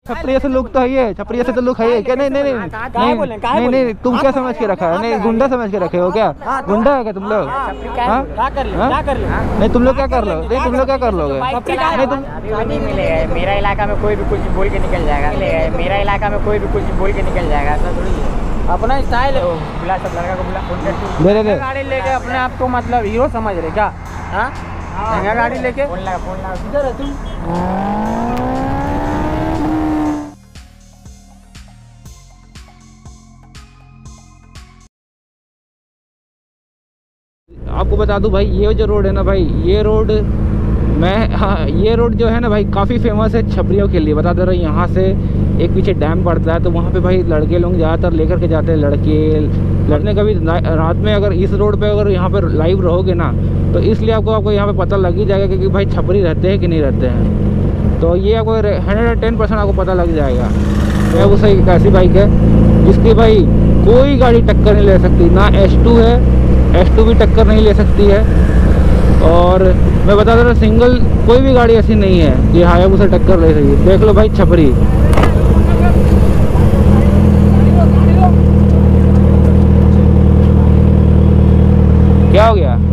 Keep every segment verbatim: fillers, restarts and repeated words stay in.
छपरी जैसे लोग तो है, छपरी जैसे तो लोग है क्या? नहीं नहीं नहीं नहीं नहीं, तुम क्या समझ के रखा है? नहीं गुंडा समझ के रखे हो क्या? गुंडा है क्या तुम लोग? नहीं तुम लोग क्या कर लो? नहीं तुम लोग क्या कर लोगे? नहीं तुम नहीं मिलेगा। मेरा इलाका में कोई भी कुछ बोल के निकल जाएगा। मेरा इलाका में कोई भी कुछ बोल के निकल जाएगा। ऐसा थोड़ी है, अपना स्टाइल है। बुला सब लड़का को बुला, फोन कर दे दे गाड़ी लेके अपने आप को मतलब हीरो समझ रहे क्या? हाँ महंगा गाड़ी लेके फोन लगा, फोन लगा। इधर है तुम। आपको बता दूं भाई, ये जो रोड है ना भाई, ये रोड मैं हाँ ये रोड जो है ना भाई काफ़ी फेमस है छपरियों के लिए। बता दे रहा हूँ, यहाँ से एक पीछे डैम पड़ता है तो वहाँ पे भाई लड़के लोग ज़्यादातर लेकर के जाते हैं। लड़के लड़ने कभी रात में अगर इस रोड पे अगर यहाँ पर लाइव रहोगे ना तो इसलिए आपको आपको यहाँ पे पता लग ही जाएगा कि भाई छपरी रहते हैं कि नहीं रहते हैं। तो ये आपको हंड्रेड एंड टेन परसेंट आपको पता लग जाएगा। मैं उसे एक ऐसी बाइक है जिसकी भाई कोई गाड़ी टक्कर नहीं ले सकती, ना एच टू है, एच टू भी टक्कर नहीं ले सकती है। और मैं बता दे रहा सिंगल कोई भी गाड़ी ऐसी नहीं है कि हायाबुसा टक्कर ले रही है। देख लो भाई छपरी, क्या हो गया?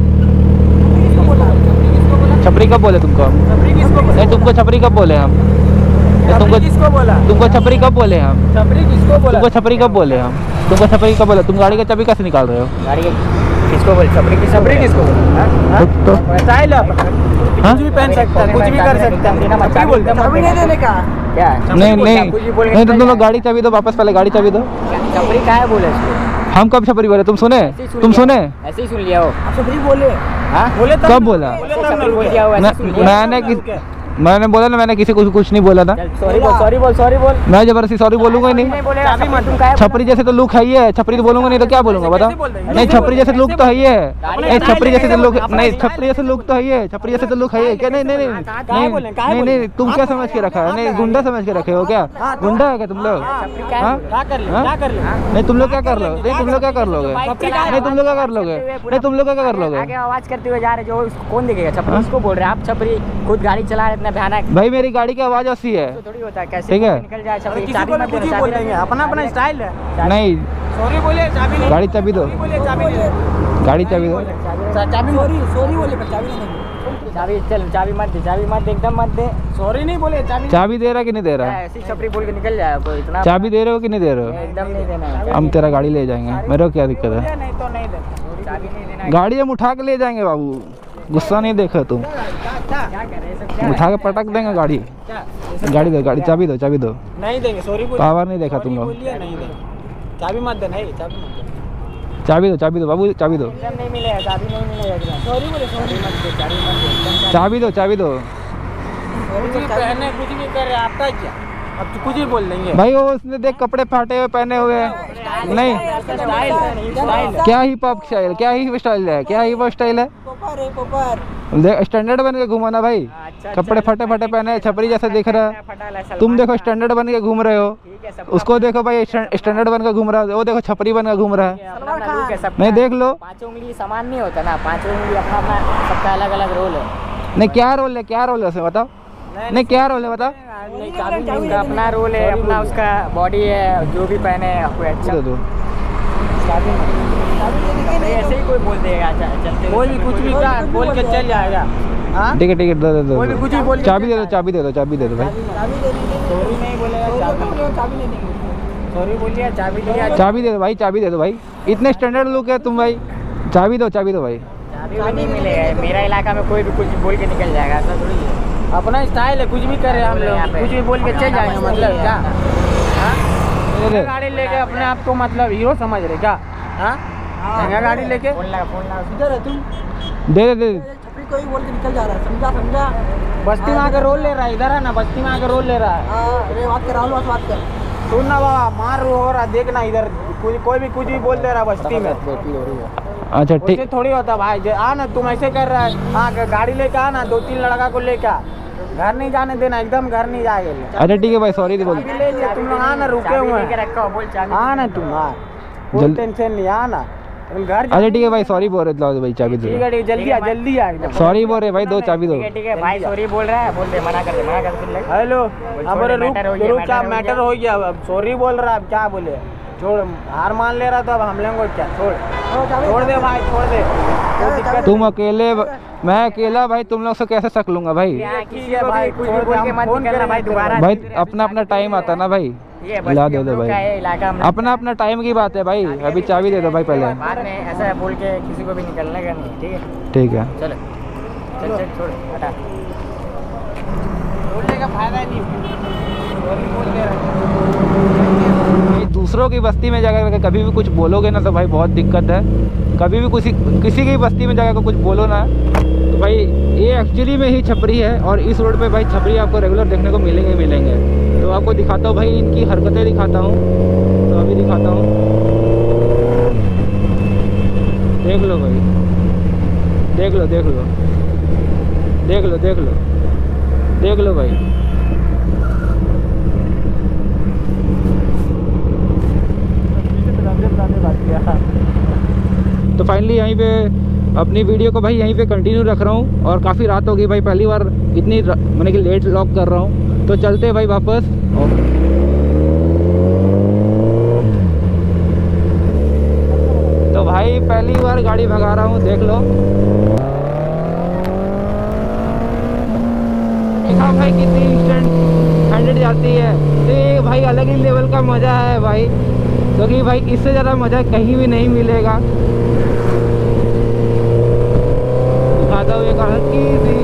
छपरी कब बोले तुमको हम? नहीं तुमको छपरी कब बोले हम? तुमको किसको बोला? तुमको छपरी कब बोले हम? छपरी किसको बोला? तुमको छपरी कब बोले हम? तुमको छपरी कब बोले? तुम गाड़ी का चाबी कैसे निकाल रहे हो? गाड़ी किसको बोल? छपरी की छपरी किसको बोल? तो स्टाइल है, कुछ भी पहन सकता है, कुछ भी कर सकता है। छपरी बोलते हैं, छपरी नहीं देने का क्या? नहीं नहीं नहीं तुम लोग गाड़ी चाबी दो वापस, पहले गाड़ी चाबी दो। छपरी क्या है बोले इसको? हम कब छपरी बोले? तुम सुने? तुम सुने? ऐसे ही सुन लिया हो। छपरी बोले? हाँ बोले कब बोला? छपरी बोल दिया हो। मैंने मैंने बोला ना, मैंने किसी को कुछ नहीं बोला था। सॉरी बोल, सॉरी बोल, सॉरी बोल। मैं जबरदस्ती सॉरी बोलूंगा ही नहीं। छपरी जैसे तो लुक है ही है, छपरी तो बोलूंगा नहीं तो क्या बोलूंगा बताओ? नहीं छपरी जैसे लुक तो है ही है, नहीं छपरी जैसे तो लुक नहीं छपरी जैसे लुक तो है ही है, छपरी जैसे तो लुक है क्या? नहीं नहीं नहीं नहीं नहीं तुम क्या समझ के रखा है? नहीं गुंडा समझ के रखे हो क्या? गुंडा है क्या तुम लोग? नहीं तुम लोग क्या कर लो? नहीं तुम लोग क्या कर लोगे? नहीं तुम लोग क्या कर लोगे? नहीं तुम लोग क्या कर लोगे? आवाज करते हुए जा रहे जो कौन देखेगा? छपरी इसको बोल रहे आप? छपरी खुद गाड़ी चला रहे, इतना भयानक। भाई मेरी गाड़ी की आवाज ऐसी है, थोड़ी होता है कैसे ठीक है? निकल जाए छपरी। चाबी मत दे, चाबी देंगे, अपना अपना स्टाइल है। नहीं सॉरी बोले, चाबी नहीं। गाड़ी चाबी दो, चाबी नहीं, गाड़ी चाबी दो। चाबी सॉरी सॉरी बोले पर चाबी नहीं देंगे। चाबी चल, चाबी मत दे, चाबी मत दे, एकदम मत दे। सॉरी नहीं बोले, चाबी चाबी दे रहा कि नहीं दे रहा? ऐसी छपरी बोल के निकल जाए कोई इतना। चाबी दे रहे हो कि नहीं दे रहे हो? एकदम नहीं देना। हम तेरा गाड़ी ले जाएंगे, मेरे को क्या दिक्कत है? नहीं तो नहीं देना, चाबी नहीं देना। गाड़ी हम उठा के ले जाएंगे बाबू, गुस्सा नहीं देखो तुम, उठा के पटक देंगे गाड़ी। गाड़ी दो, गाड़ी चाबी दो, चाबी दो। नहीं देंगे, सॉरी बोल। पावर नहीं देखा तुम लोग। नहीं देंगे, चाबी मत दे। नहीं चाबी मत दे, चाबी दो, चाबी दो बाबू, चाबी दो। एकदम नहीं मिलेगा, चाबी नहीं मिलेगा। सॉरी बोले, सॉरी मत दे, चाबी मत दे। चाबी दो, चाबी दो। कुछ भी पहने, कुछ भी कर रहे आपका क्या? अब तो कुछ भी बोल देंगे भाई। वो उसने देख कपड़े फाटे हुए पहने हुए हैं। नहीं स्टाइल है, क्या हिप हॉप स्टाइल, क्या ही स्टाइल है, क्या हिप हॉप स्टाइल है? देख स्टैंडर्ड बन के घूमो ना भाई। कपड़े फटे फटे पहने, छपरी जैसा दिख रहा है। तुम देखो स्टैंडर्ड बन के घूम रहे हो, उसको देखो भाई स्टैंडर्ड बन के घूम रहा है, वो देखो छपरी बन के घूम रहा है। नहीं देख लो, पांचों उंगली समान नहीं होता ना, पांचों उंगली अपना अपना सबका अलग अलग रोल है। नहीं क्या रोल है, क्या रोल है उसे बताओ? नहीं क्या रोल है बताओ? उसका अपना रोल है, अपना उसका बॉडी है, जो भी पहने आपको अच्छा दो। ऐसे ही कोई बोल देगा, चलते कोई भी कुछ भी का बोल के चल जाएगा। ठीक है ठीक है, दे दे दो, कोई भी कुछ भी बोल। चाबी दे दो, चाबी दे दो, चाबी दे दो भाई। सॉरी नहीं बोलेगा, चाबी नहीं देंगे। सॉरी बोलिए, चाबी दिया। चाबी दे दो भाई, चाबी दे दो भाई। इतने स्टैंडर्ड लुक है तुम भाई, चाबी दो, चाबी दो भाई। चाबी नहीं मिलेगा। मेरा इलाका में कोई भी कुछ बोल के निकल जाएगा, ऐसा थोड़ी है, अपना स्टाइल है। कुछ भी करे हम लोग, कुछ भी बोल के चल जाएंगे, मतलब क्या? गाड़ी लेके अपने आप को मतलब हीरो समझ रहे क्या? महंगा गाड़ी लेके फोन लगा, फोन लगा। इधर है तुम। दे दे दे। छपरी कोई बोल के निकल जा रहा है, समझा समझा? बस्ती में आकर रोल ले रहा है, इधर है ना, बस्ती में आकर रोल ले रहा है। अरे बात कर, राहुल बात कर। सुन ना बाबा, मार हो रहा, देखना इधर कोई भी कुछ भी बोल दे रहा बस्ती में। अच्छा ठीक, थोड़ी होता भाई। आ ना, तुम ऐसे कर रहा है। हाँ गाड़ी लेके आना, दो तीन लड़का को लेके आ, घर नहीं जाने देना, एकदम घर नहीं जाएगा। अच्छा ठीक है भाई, सॉरी बोल। ले लिया तुम लोग, आना रुके हुए हैं, आना तुम, हाँ कोई टेंशन नहीं, आना तुम घर अच्छा ठीक है भाई, सॉरी बोल रहे थे भाई, चाबी दो। ठीक है ठीक है, जल्दी आ जल्दी आ एकदम। सॉरी बोल रहे भाई, दो चाबी दो। ठीक है ठीक है भाई, सॉरी बोल रहा है, बोल दे, मना कर दे, मना कर दे। हेलो, अब छोड़, रुक मैटर हो गया, रुक, क्या मैटर हो मैटर हो गया, अब सॉरी बोल रहा है, अब क्या बोले, छोड़, हार मान ले रहा था, अब हम लोगों को क्या, छोड़ छोड़ दे भाई, छोड़ दे, कोई दिक्कत तुम अकेले, मैं अकेला भाई, तुम लोग से कैसे सक लूंगा भाई? किसी को भी कुछ भी बोल के मत निकलना भाई दोबारा। भाई अपना अपना टाइम आता ना भाई, ये ला दे दो भाई, इलाका हम अपना अपना टाइम की बात है भाई। अभी चाबी दे दो भाई पहले। बाद में ऐसा बोल के किसी को भी निकलने का नहीं, ठीक है? ठीक है चलो चल चल छोड़, हटा। बोलने का फायदा नहीं, सॉरी बोल दे रहा भाई दूसरों की बस्ती में जाकर कभी भी कुछ बोलोगे ना तो भाई बहुत दिक्कत है। कभी भी किसी किसी की बस्ती में जाकर कुछ बोलो ना तो भाई, ये एक्चुअली में ही छपरी है और इस रोड पे भाई छपरी आपको रेगुलर देखने को मिलेंगे मिलेंगे तो आपको दिखाता हूँ भाई, इनकी हरकतें दिखाता हूँ। तो अभी दिखाता हूँ, देख लो भाई, देख लो देख लो देख लो देख लो देख लो भाई। तो फाइनली यहीं पे अपनी वीडियो को भाई यहीं पे कंटिन्यू रख रहा हूँ और काफ़ी रात हो गई भाई, पहली बार इतनी मैंने कि लेट लॉक कर रहा हूँ। तो चलते हैं भाई वापस। तो भाई पहली बार गाड़ी भगा रहा हूँ, देख लो। देखा भाई कितनी इंस्टेंट हैंडेड जाती है, तो ये भाई अलग ही लेवल का मज़ा है भाई, क्योंकि तो भाई इससे ज़्यादा मज़ा कहीं भी नहीं मिलेगा। दिखाता हूँ एक हल्की सी,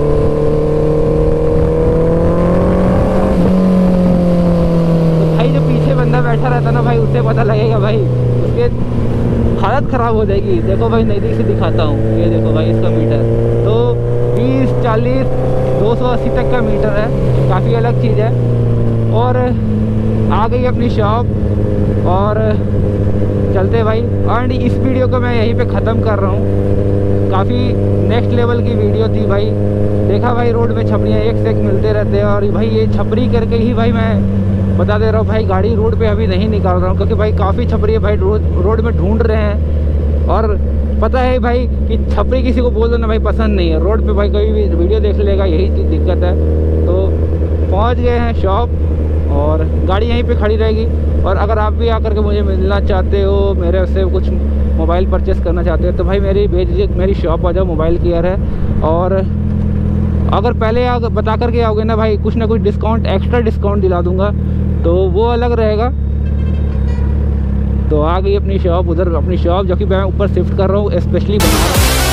तो भाई जो पीछे बंदा बैठा रहता ना भाई, उससे पता लगेगा भाई, उसके हालत ख़राब हो जाएगी। देखो भाई नज़दीक से दिखाता हूँ, ये देखो भाई इसका मीटर तो बीस चालीस दो सौ अस्सी तक का मीटर है, काफ़ी अलग चीज़ है। और आ गई अपनी शॉप और चलते भाई। एंड इस वीडियो को मैं यहीं पे ख़त्म कर रहा हूँ। काफ़ी नेक्स्ट लेवल की वीडियो थी भाई। देखा भाई रोड में छपरियाँ एक से एक मिलते रहते हैं और भाई ये छपरी करके ही भाई मैं बता दे रहा हूँ भाई, गाड़ी रोड पे अभी नहीं निकाल रहा हूँ क्योंकि भाई काफ़ी छपरी भाई रोड रोड में ढूंढ रहे हैं। और पता है भाई कि छपरी किसी को बोल दो ना भाई पसंद नहीं है, रोड पे भाई कोई भी वीडियो देख लेगा, यही चीज़ दिक्कत है। तो पहुँच गए हैं शॉप और गाड़ी यहीं पे खड़ी रहेगी। और अगर आप भी आकर के मुझे मिलना चाहते हो, मेरे से कुछ मोबाइल परचेस करना चाहते हो तो भाई मेरी भेजिए, मेरी शॉप आ जाओ, मोबाइल केयर है। और अगर पहले आ बता करके आओगे ना भाई, कुछ ना कुछ डिस्काउंट, एक्स्ट्रा डिस्काउंट दिला दूंगा, तो वो अलग रहेगा। तो आ गई अपनी शॉप, उधर अपनी शॉप जो कि मैं ऊपर शिफ्ट कर रहा हूँ, स्पेशली बना रहा हूँ।